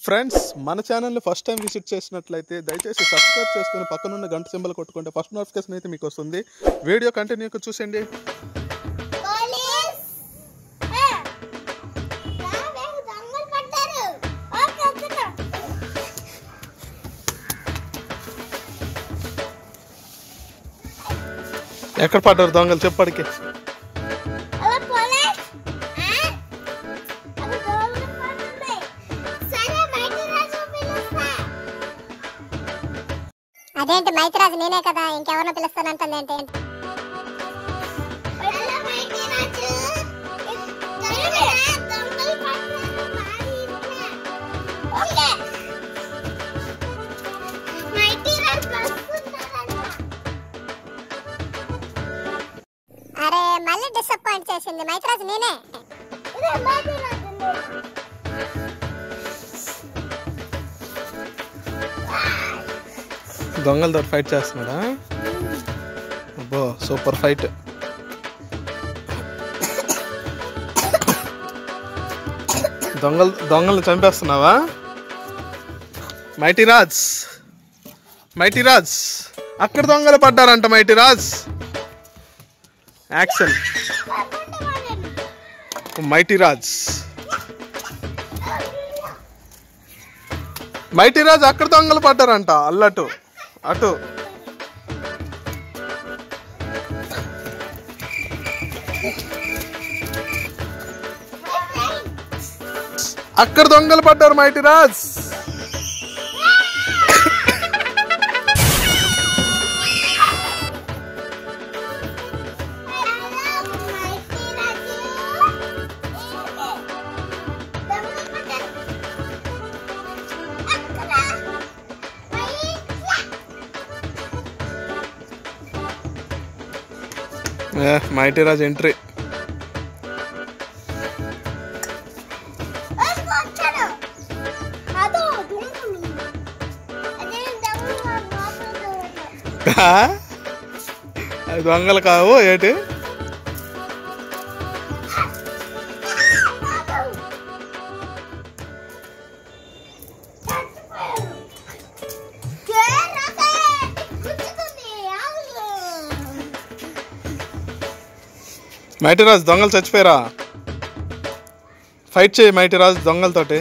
Friends మన ఛానల్ని first time visit చేసినట్లయితే దయచేసి సబ్స్క్రైబ్ చేసుకుని పక్కనున్న గంట సింబల్ కొట్టుకుంటే ఫస్ట్ నోటిఫికేషన్ అయితే మీకు వస్తుంది. వీడియో కంటిన్యూగా చూసేయండి. ఎక్కడ పడ్డారు దొంగలు చెప్పడికి? అదేంటి మైత్రాజు నేనే కదా, ఇంకెవరినో పిలుస్తానంటుంది ఏంటి? అరే మళ్ళీ డిసప్పాయింట్ చేసింది మైత్రాజు నేనే. దొంగలతో ఫైట్ చేస్తున్నాడా? అబ్బో సూపర్ ఫైట్. దొంగల్ని చంపేస్తున్నావా? మైటీ రాజ్ అక్కడ దొంగలు పడ్డారంట. Mighty Raj action. Mighty Raj అక్కడ దొంగలు పడ్డారంట. అల్లటు అటు అక్కడ దొంగలు పడ్డారు Mighty Raj. Mighty Raj entry. అది దొంగలు కావు ఏంటి? మైటీ రాజ్ దొంగలు చచ్చిపోయారా? ఫైట్ చేయి మైటీ రాజ్ దొంగలతోటి.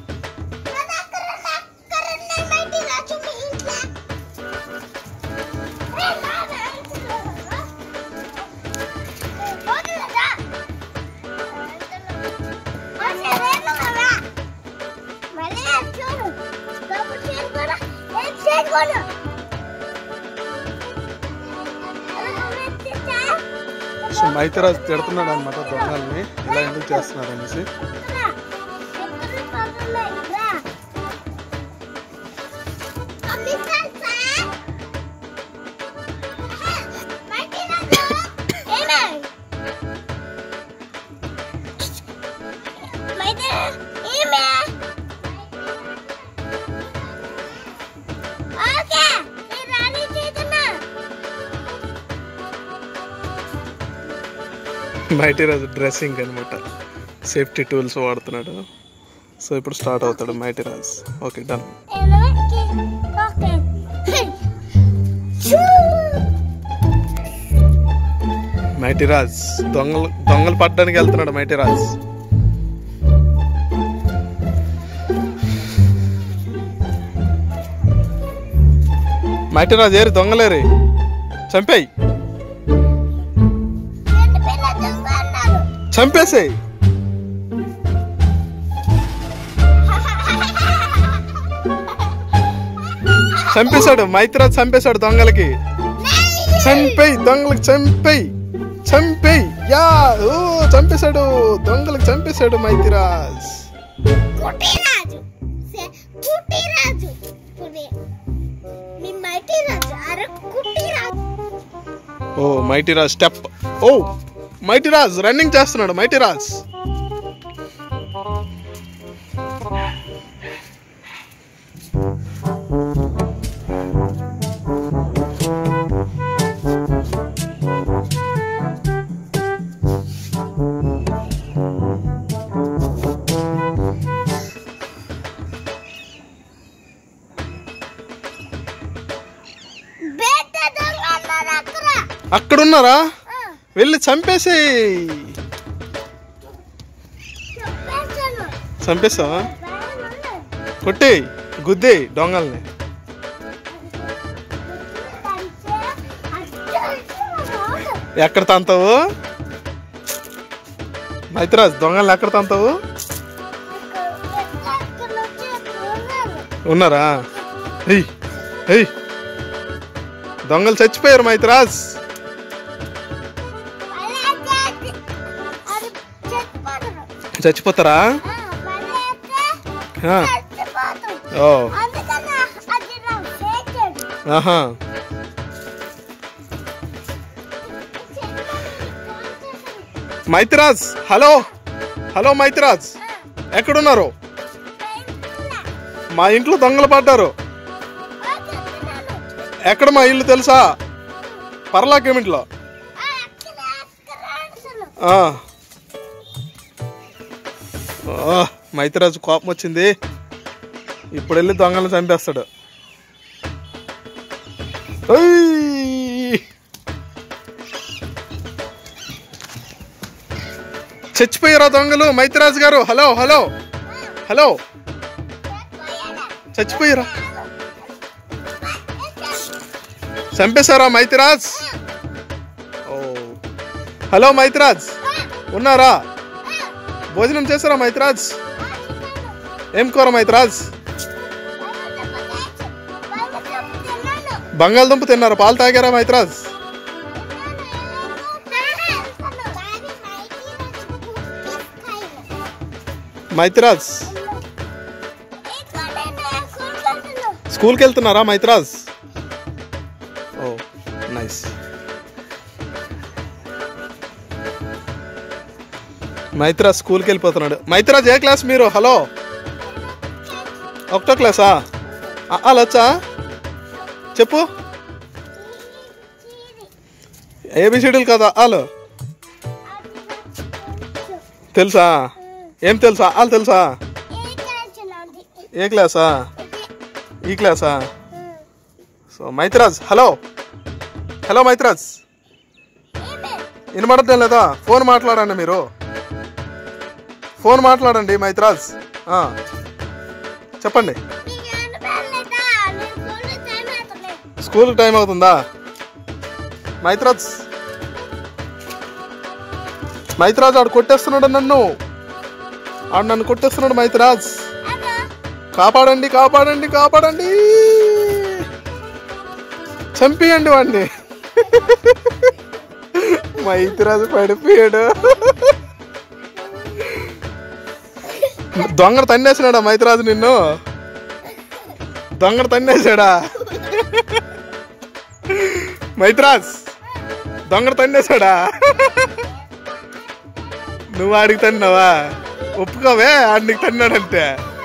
సో మైటీ రాజ్ తిడుతున్నాడు అనమాట దొంగల్ని, ఇలా ఎందుకు చేస్తున్నారు అనేసి. మైటీ రాజ్ డ్రెస్సింగ్ అనమాట, సేఫ్టీ టూల్స్ వాడుతున్నాడు. సో ఇప్పుడు స్టార్ట్ అవుతాడు Mighty Raj. Okay done. Mighty Raj దొంగలు పట్టడానికి వెళ్తున్నాడు మైటీ రాజ్. మైటీ రాజ్ ఏరి దొంగలేరి చంపేయి, చంపేసేయి. చంపేశాడు మైటీ రాజ్, చంపేశాడు దొంగలకి. చంపేయి దొంగలకి, చంపేయి యా. ఓ చంపేశాడు దొంగలకి, చంపేశాడు మైటీ రాజ్. ఓ మైటీ రాజ్ స్టెప్. ఓ మైటీ రాజ్ రన్నింగ్ చేస్తున్నాడు మైటీ రాజ్. అక్కడున్నారా? వెళ్ళి చంపేసి చంపేస్తావా? కొట్టి గుద్ది దొంగల్ని. ఎక్కడ తంతావు మైత్రాజ్? దొంగల్ని ఎక్కడ తంతావు? ఉన్నారా? దొంగలు చచ్చిపోయారు మైత్రాజ్. చచ్చిపోతారా? ఓ ఆహా. మైత్రాజ్ హలో, హలో మైత్రాజ్, ఎక్కడున్నారు? మా ఇంట్లో దొంగలు పడ్డారు. ఎక్కడ మా ఇల్లు తెలుసా? పర్లాకేమింట్లో. మైత్రాజు కోపం వచ్చింది. ఇప్పుడు వెళ్ళి దొంగలను చంపేస్తాడు. చచ్చిపోయారా దొంగలు? మైత్రాజ్ గారు హలో, హలో, హలో, చచ్చిపోయారా? చంపేశారా మైత్రాజ్? ఓ హలో మైత్రాజ్, ఉన్నారా? భోజనం చేశారా మైత్రాజ్? ఏం కూర మైత్రాజ్? బంగాళదుంప తిన్నారా? పాలు తాగారా మైత్రాజ్? మైత్రాజ్ స్కూల్కి వెళ్తున్నారా మైత్రాజ్? ఓ నైస్. మైత్రాజ్ స్కూల్కి వెళ్ళిపోతున్నాడు. మైత్రాజ్ ఏ క్లాస్ మీరు? హలో, ఒకటో క్లాసా? వచ్చా చెప్పు. ఏబిసిడీలు కదా ఆలు తెలుసా? ఏం తెలుసా? ఆలు తెలుసా? ఏ క్లాసా? ఈ క్లాసా? So Maitraj hello, hello Maitraj, వినబడటం లేదా? ఫోన్ మాట్లాడండి మీరు, ఫోన్ మాట్లాడండి మైత్రాజ్. చెప్పండి. స్కూల్ టైం అవుతుందా మైత్రాజ్? మైత్రాజ్ ఆడు కొట్టేస్తున్నాడు నన్ను, ఆడు నన్ను కొట్టేస్తున్నాడు మైత్రాజ్. కాపాడండి, కాపాడండి, కాపాడండి, చంపియండి వాడిని. మైత్రాజ్ పడిపోయాడు. దొంగడు తన్నేసినాడా మైత్రాజ్ నిన్ను? దొంగడు తన్నేసాడా మైత్రాజ్? దొంగడు తన్నేసాడా? నువ్వు ఆడికి తన్నావా? ఒప్పుకోవే ఆడికి తన్నాడంటే.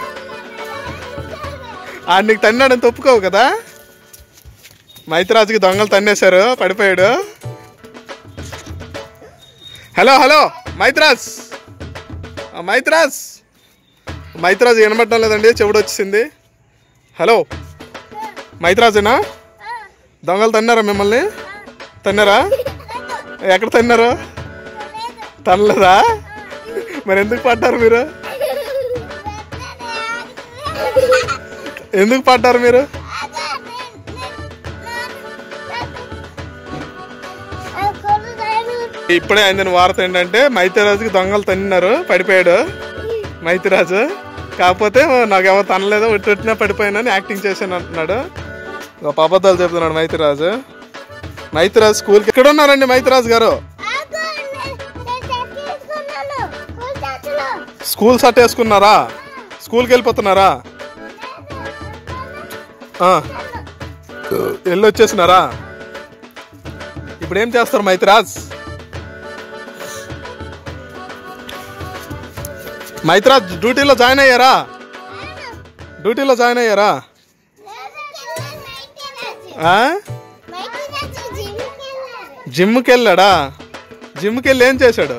ఆడికి తన్నాడంటే ఒప్పుకోవు కదా? మైత్రాజ్కి దొంగలు తన్నేశారు, పడిపోయాడు. హలో, హలో మైత్రాజ్, మైత్రాజ్, మైత్రాజ్ వినబడటం లేదండి, చెవుడు వచ్చింది. హలో మైత్రాజేనా? దొంగలు తన్నారా మిమ్మల్ని? తన్నారా? ఎక్కడ తన్నారు? తనలేదా? మరి ఎందుకు పడ్డారు మీరు? ఎందుకు పడ్డారు మీరు? ఇప్పుడే అందిన వార్త ఏంటంటే మైత్రాజుకి దొంగలు తన్నారు, పడిపోయాడు మైత్రాజు. కాకపోతే నాకెవరు తనలేదో, ఒట్టినా పడిపోయినా యాక్టింగ్ చేశాను అంటున్నాడు. ఒక అబద్ధాలు చెప్తున్నాడు మైత్రాజు. మైత్రాజ్ స్కూల్కి ఎక్కడ ఉన్నారండి మైత్రాజ్ గారు? స్కూల్ షర్ట్ వేసుకున్నారా? స్కూల్కి వెళ్ళిపోతున్నారా? వెళ్ళి వచ్చేసినారా? ఇప్పుడు ఏం చేస్తారు మైత్రాజ్? మైత్రాజ్ డ్యూటీలో జాయిన్ అయ్యారా? డ్యూటీలో జాయిన్ అయ్యారా? జిమ్కి వెళ్ళాడా? జిమ్కి వెళ్ళి ఏం చేశాడు?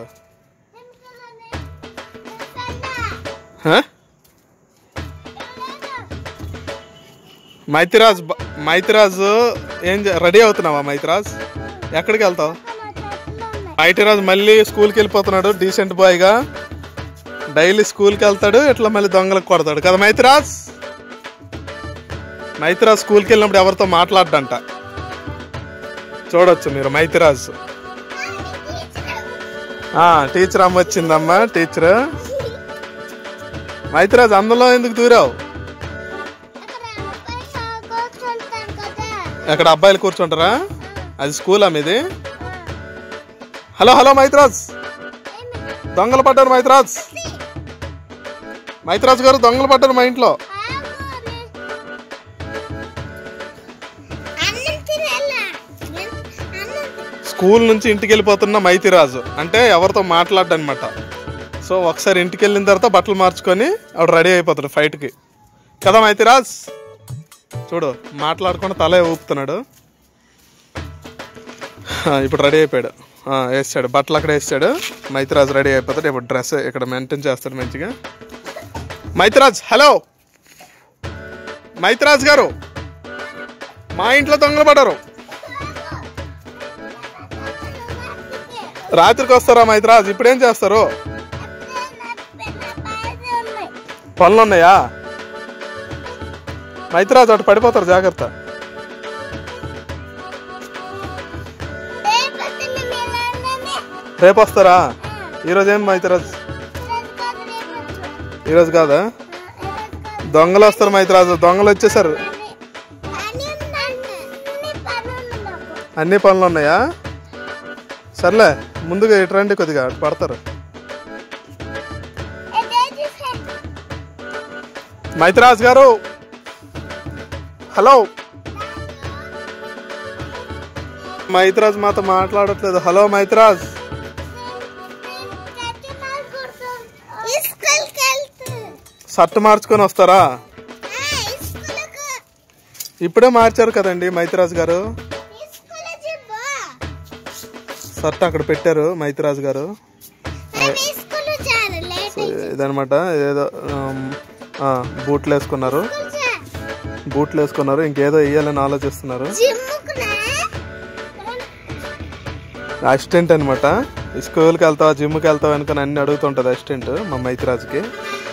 మైత్రాజ్ ఏం రెడీ అవుతున్నావా మైత్రాజ్? ఎక్కడికి వెళ్తావు? మైతిరాజు మళ్ళీ స్కూల్కి వెళ్ళిపోతున్నాడు డీసెంట్ బాయ్గా. డైలీ స్కూల్కి వెళ్తాడు, ఇట్లా మళ్ళీ దొంగలకు కొడతాడు కదా మైతిరాజ్. మైతిరాజ్ స్కూల్కి వెళ్ళినప్పుడు ఎవరితో మాట్లాడ్డంట. చూడొచ్చు మీరు మైతిరాజ్. టీచర్ అమ్మ వచ్చిందమ్మా. టీచర్ మైతిరాజ్ అందులో ఎందుకు దూరావు? ఎక్కడ అబ్బాయిలు కూర్చుంటారా? అది స్కూలా మీది? హలో హలో మైతిరాజ్, దొంగలు పడ్డారు మైతిరాజ్. మైతిరాజ్ గారు దొంగలు పడ్డారు మా ఇంట్లో. స్కూల్ నుంచి ఇంటికి వెళ్ళిపోతున్న మైతిరాజు అంటే ఎవరితో మాట్లాడనమాట. సో ఒకసారి ఇంటికి వెళ్ళిన తర్వాత బట్టలు మార్చుకొని ఆవిడ రెడీ అయిపోతాడు ఫైట్కి కదా మైతిరాజ్. చూడు మాట్లాడకుండా తలే ఊపుతున్నాడు. ఇప్పుడు రెడీ అయిపోయాడు, వేసాడు బట్టలు అక్కడ వేసాడు. మైతిరాజ్ రెడీ అయిపోతాడు. ఇప్పుడు డ్రెస్ ఇక్కడ మెయింటైన్ చేస్తాడు మంచిగా. మైతిరాజ్ హలో. మైతిరాజ్ గారు మా ఇంట్లో దొంగలు పడ్డారు. రాత్రికి వస్తారా మైతిరాజ్? ఇప్పుడేం చేస్తారు? పనులు ఉన్నాయా? మైతిరాజ్ అటు పడిపోతారు, జాగ్రత్త. రేపు వస్తారా? ఈరోజు ఏం మైతిరాజ్? ఈరోజు కాదా? దొంగలు వస్తారు మైతిరాజు. దొంగలు వచ్చేసారు. అన్ని పనులు ఉన్నాయా? సర్లే ముందుగా ఇటు రండి, కొద్దిగా అటు పడతారు. మైతిరాజ్ గారు హలో. మైతిరాజ్ మాతో మాట్లాడట్లేదు. హలో మైతిరాజ్. షర్ట్ మార్చుకొని వస్తారా? ఇప్పుడే మార్చారు కదండి మైతిరాజ్ గారు. షర్ట్ అక్కడ పెట్టారు మైతిరాజ్ గారు. ఇదనమాట. ఏదో బూట్లు వేసుకున్నారు, బూట్లు వేసుకున్నారు. ఇంకేదో వేయాలని ఆలోచిస్తున్నారు. అసిస్టెంట్ అనమాట. స్కూల్కి వెళ్తావా జిమ్కి వెళ్తావా అనుకుని అన్ని అడుగుతుంటది అసిస్టెంట్ మా మైతిరాజ్కి.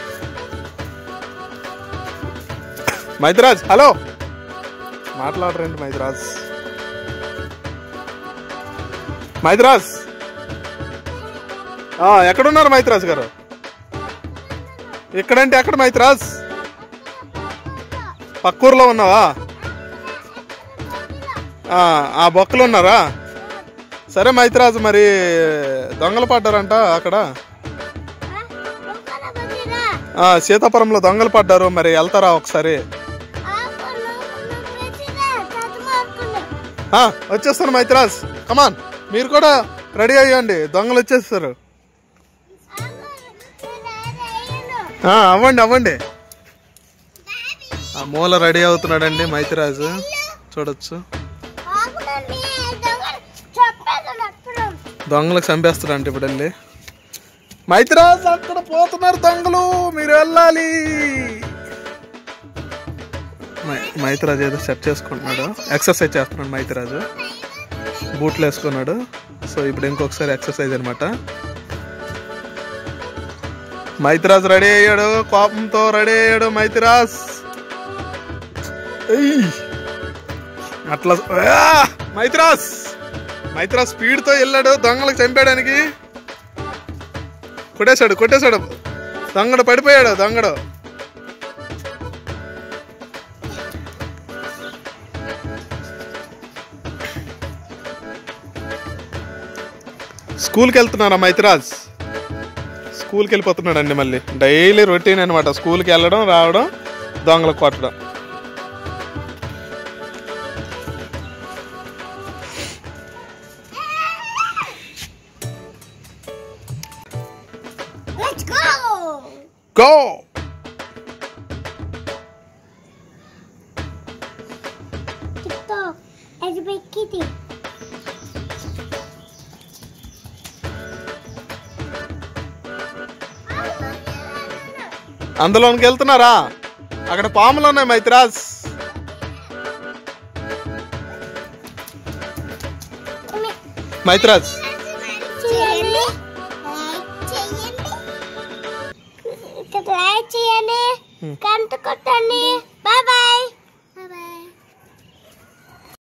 మైతిరాజ్ హలో. మాట్లాడరండి మైతిరాజ్. మైతిరాజ్ ఎక్కడున్నారు మైతిరాజ్ గారు? ఎక్కడంటే ఎక్కడ మైతిరాజ్? పక్కూరులో ఉన్నావా? ఆ బొక్కలు ఉన్నారా? సరే మైతిరాజు, మరి దొంగలు పడ్డారంట అక్కడ. సీతాపురంలో దొంగలు పడ్డారు, మరి వెళ్తారా ఒకసారి? వచ్చేస్తాను మైతిరాజ్, కమాన్. మీరు కూడా రెడీ అయ్యండి, దొంగలు వచ్చేస్తారు. అవ్వండి అవ్వండి. ఆ మూల రెడీ అవుతున్నాడండి మైతిరాజు, చూడొచ్చు. దొంగలకు చంపేస్తాడంట ఇప్పుడు వెళ్ళి. మైతిరాజ్ అక్కడ పోతున్నారు దొంగలు, మీరు వెళ్ళాలి. మైతిరాజు ఏదో సెట్ చేసుకుంటున్నాడు, ఎక్సర్సైజ్ చేస్తున్నాడు మైతిరాజు. బూట్లు వేసుకున్నాడు. సో ఇప్పుడు ఇంకొకసారి ఎక్సర్సైజ్ అనమాట. మైతిరాజ్ రెడీ అయ్యాడు, కోపంతో రెడీ అయ్యాడు మైతిరాజ్. అట్లా మైతిరాజ్ మైతిరాజ్ స్పీడ్ తో వెళ్ళాడు దొంగలకు చంపేయడానికి. కొట్టేశాడు. దొంగడు పడిపోయాడు. దొంగడు స్కూల్కి వెళ్తున్నారా మైతిరాజ్? స్కూల్కి వెళ్ళిపోతున్నాడు అండి. మళ్ళీ డైలీ రొటీన్ అనమాట, స్కూల్కి వెళ్ళడం రావడం దొంగలకు కొట్టడం. Go! TikTok as a big kitty. అందులోనికి వెళ్తున్నారా? అక్కడ పాములు ఉన్నాయి మైతిరాజ్. మైత్రాజ్ లైక్ చేయండి, గంట కొట్టండి.